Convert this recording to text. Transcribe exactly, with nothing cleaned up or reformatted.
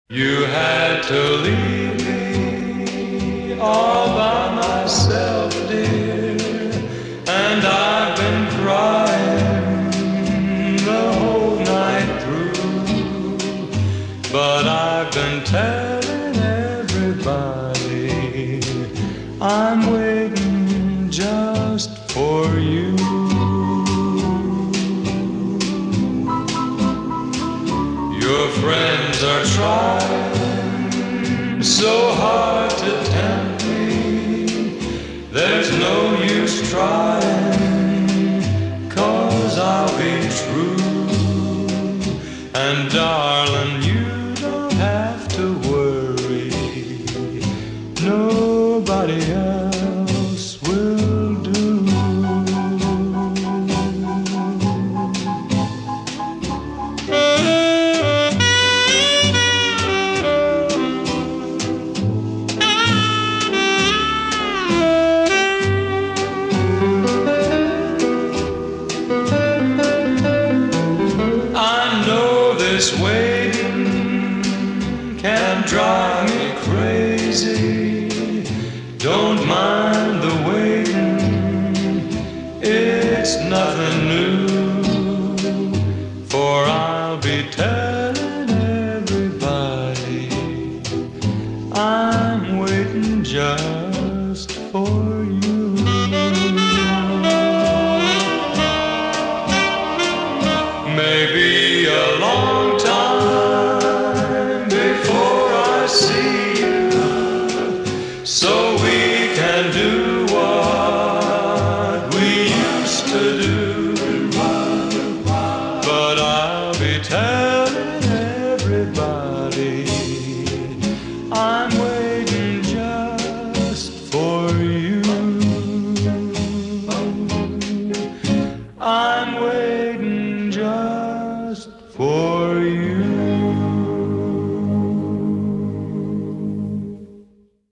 You had to leave me all by myself, dear, and I've been crying the whole night through, but I've been telling everybody I'm waiting just for you. Your friends are trying so hard to tempt me. There's no use trying, 'cause I'll be true. And darling, you don't have to worry, nobody else will do. This waiting can drive me crazy. Don't mind